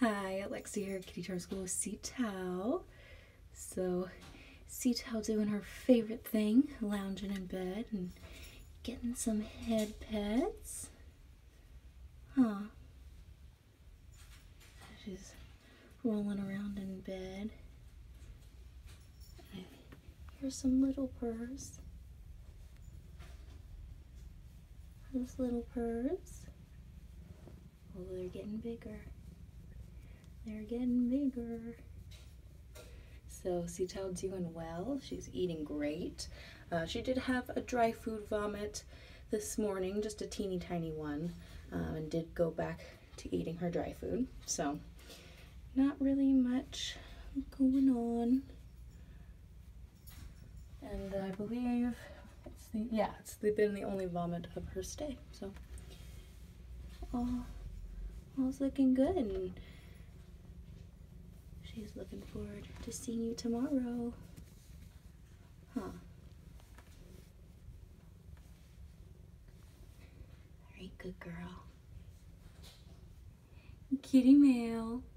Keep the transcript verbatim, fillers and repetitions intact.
Hi, Alexia here at Kitty Charm School with C Tao. So, C Tao doing her favorite thing, lounging in bed and getting some head pets. Huh. She's rolling around in bed. Here's some little purrs. Those little purrs. Oh, they're getting bigger. They're getting bigger. So C Tao doing well. She's eating great. Uh, she did have a dry food vomit this morning, just a teeny tiny one, um, and did go back to eating her dry food. So not really much going on. And I believe it's the yeah, it's been the only vomit of her stay. So all all's looking good. And she's looking forward to seeing you tomorrow. Huh. Alright, good girl. Kitty Mail.